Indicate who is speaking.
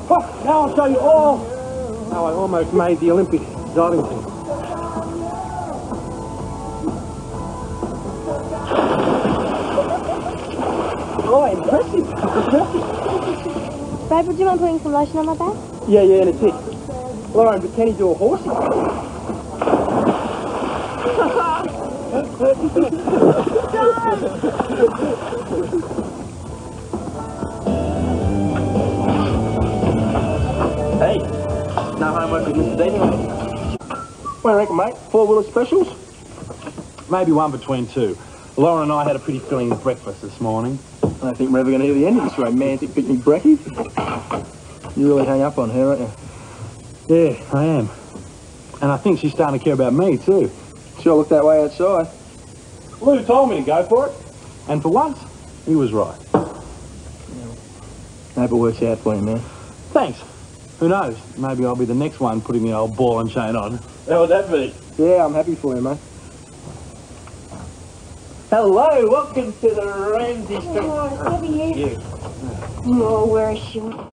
Speaker 1: Oh, now I'll show you all how I almost made the Olympic diving team. Oh, impressive.
Speaker 2: Brad, would you mind putting some lotion on my back?
Speaker 1: Yeah, in a tick. Lauren, but can he do a horsey? Hey, no homework with Mr. Dean. What do you reckon, mate? 4-wheeler specials?
Speaker 3: Maybe one between two. Lauren and I had a pretty filling breakfast this morning.
Speaker 1: I don't think we're ever going to hear the end of this romantic picnic brekkie. You really hang up on her, aren't you?
Speaker 3: Yeah, I am. And I think she's starting to care about me, too.
Speaker 1: Sure looked that way outside.
Speaker 3: Lou told me to go for it. And for once, he was right.
Speaker 1: Hope it works out for you, man.
Speaker 3: Thanks. Who knows? Maybe I'll be the next one putting the old ball and chain on. How would that be?
Speaker 1: Yeah, I'm happy for you, mate.
Speaker 4: Hello, welcome to the Ramsey Street.
Speaker 2: Oh, how are you?
Speaker 4: You.
Speaker 2: Oh, where is she?